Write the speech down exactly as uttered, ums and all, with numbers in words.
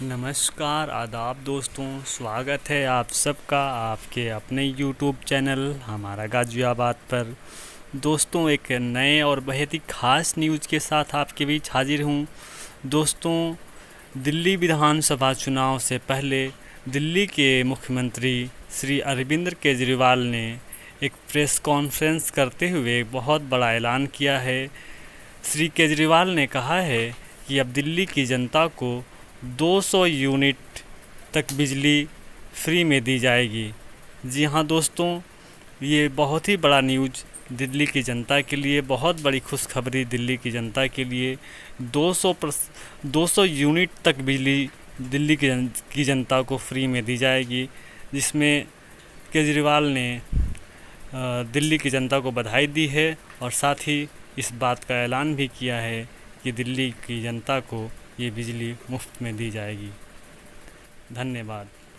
नमस्कार आदाब दोस्तों, स्वागत है आप सबका आपके अपने यूट्यूब चैनल हमारा गाज़ियाबाद पर। दोस्तों, एक नए और बहुत ही ख़ास न्यूज़ के साथ आपके बीच हाजिर हूँ। दोस्तों, दिल्ली विधानसभा चुनाव से पहले दिल्ली के मुख्यमंत्री श्री अरविंद केजरीवाल ने एक प्रेस कॉन्फ्रेंस करते हुए बहुत बड़ा ऐलान किया है। श्री केजरीवाल ने कहा है कि अब दिल्ली की जनता को दो सौ यूनिट तक बिजली फ्री में दी जाएगी। जी हाँ दोस्तों, ये बहुत ही बड़ा न्यूज़ दिल्ली की जनता के लिए, बहुत बड़ी खुशखबरी दिल्ली की जनता के लिए। दो सौ दो सौ यूनिट तक बिजली दिल्ली की जन, की जनता को फ्री में दी जाएगी, जिसमें केजरीवाल ने दिल्ली की जनता को बधाई दी है और साथ ही इस बात का ऐलान भी किया है कि दिल्ली की जनता को ये बिजली मुफ्त में दी जाएगी। धन्यवाद।